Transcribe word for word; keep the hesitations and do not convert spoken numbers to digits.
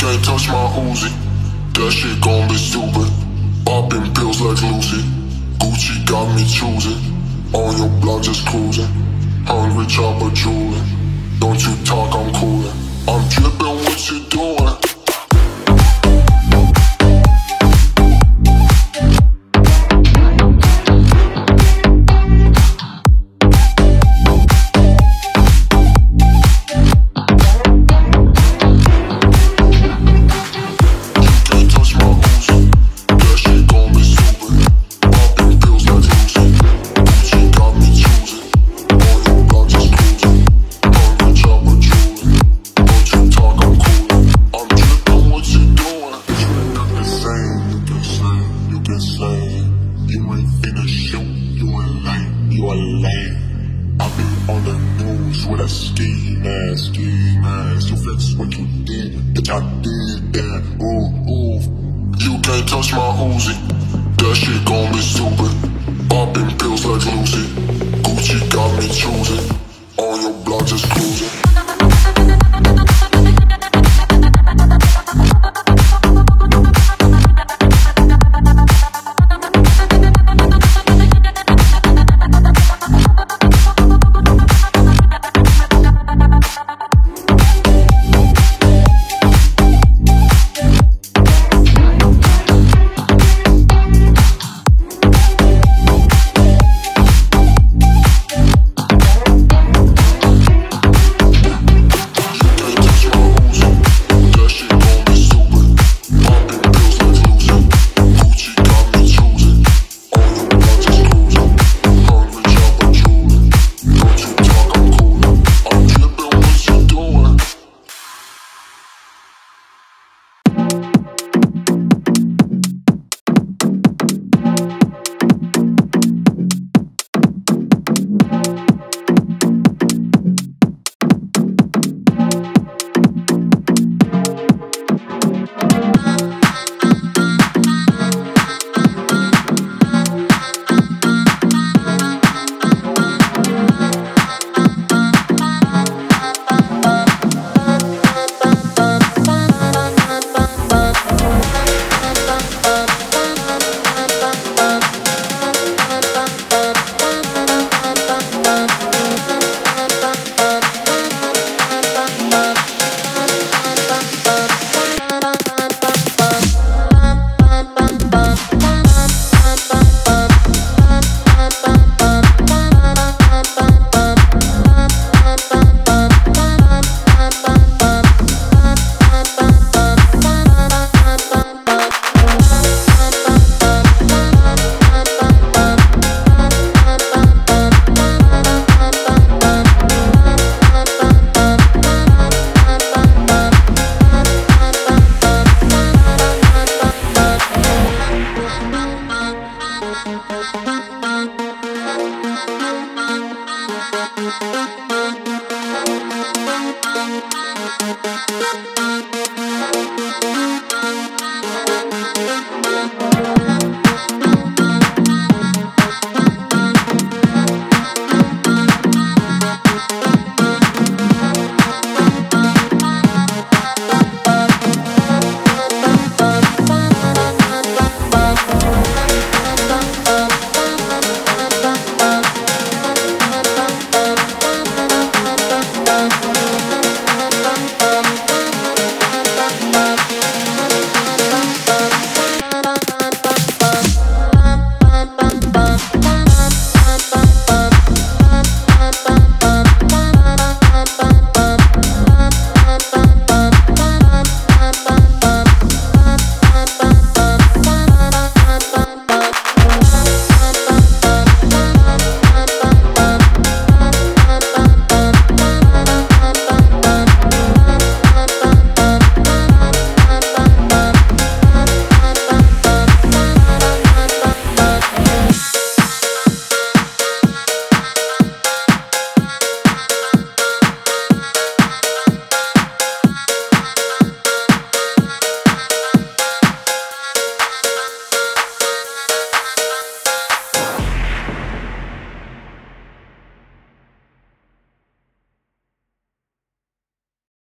can't touch my Uzi. That shit gon' be stupid. Popping pills like Lucy. Gucci got me choosing. On your block just cruising. Hungry chopper drooling. Don't you talk, I'm coolin'. I'm drippin', what you doing? Touch my Uzi, that shit gon' be stupid. Popping pills like Lucy. Gucci got me choosing. On your block just cruising. We'll be right back.